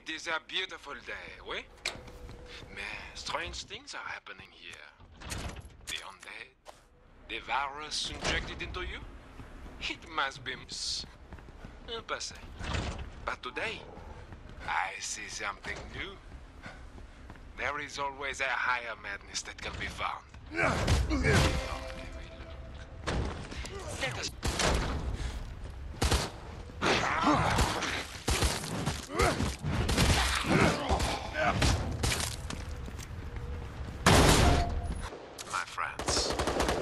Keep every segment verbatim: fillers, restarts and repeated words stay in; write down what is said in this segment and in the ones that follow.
It is a beautiful day, oui? Mais strange things are happening here. The undead, the virus injected into you? It must be un passé. But today, I see something new. There is always a higher madness that can be found. Only we look. Let us... My friends.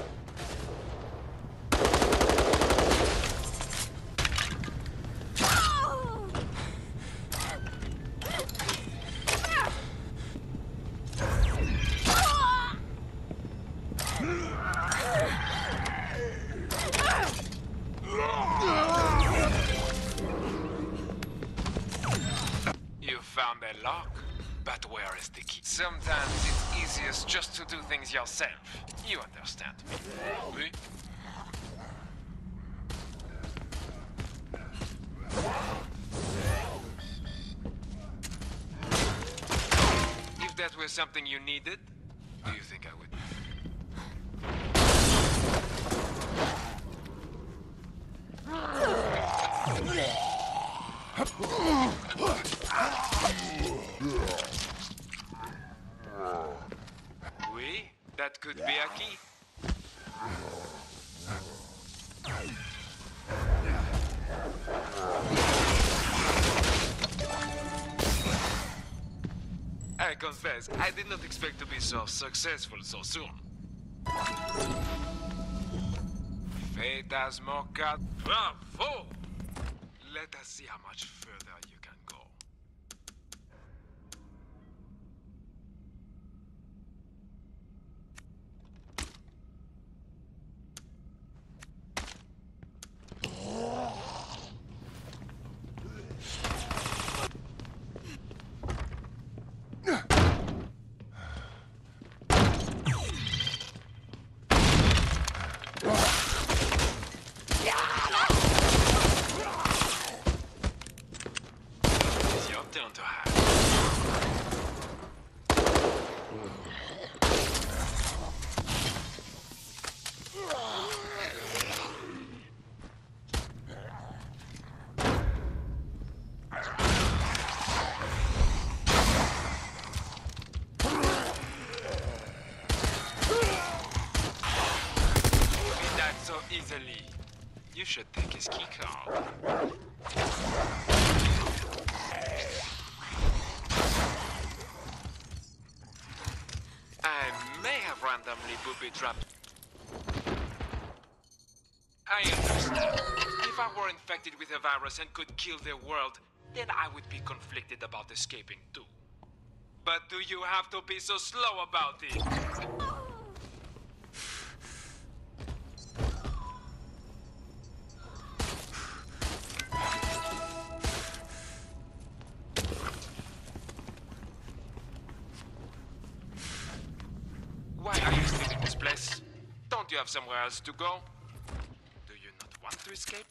You found a lock, but where is the key? Sometimes it's easiest just to do things yourself. You understand me, oui? If that were something you needed, do you think I would? Oui, that could be a key. I confess, I did not expect to be so successful so soon. Fate has more cards. Bravo! Let us see how much further you can go. It's your turn to hide. He died so easily. You should take his key card. I may have randomly booby-trapped. I understand. If I were infected with a virus and could kill the world, then I would be conflicted about escaping too. But do you have to be so slow about it? Why are you still in this place? Don't you have somewhere else to go? Do you not want to escape?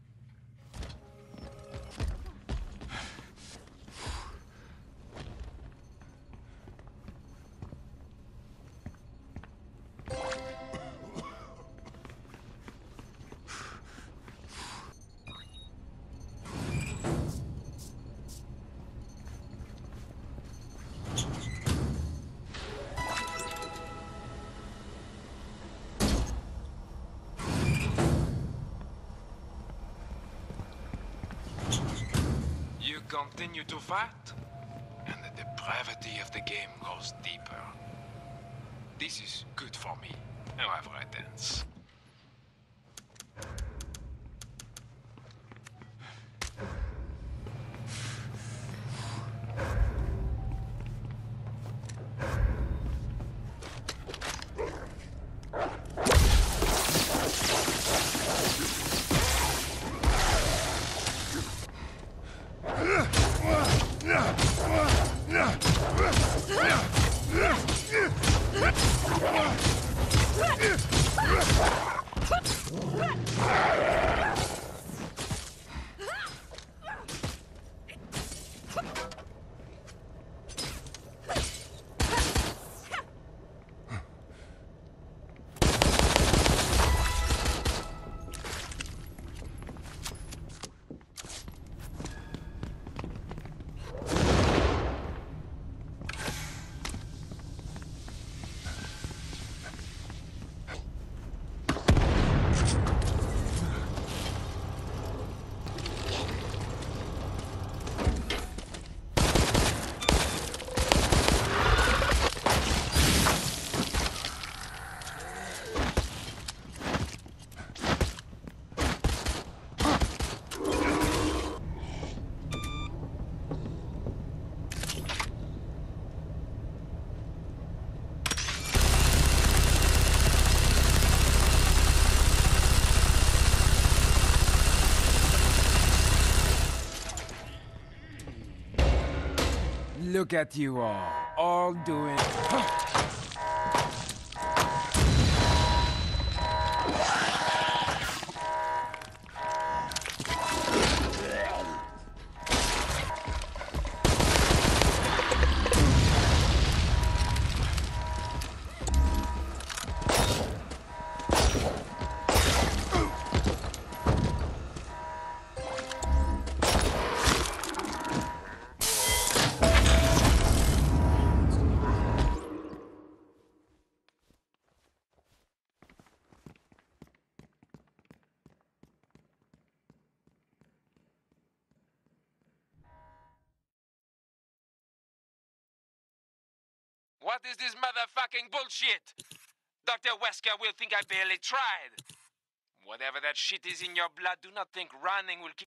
You continue to fight, and the depravity of the game goes deeper. This is good for me, however it ends. Look at you all, all doing... What is this motherfucking bullshit? Doctor Wesker will think I barely tried. Whatever that shit is in your blood, do not think running will keep...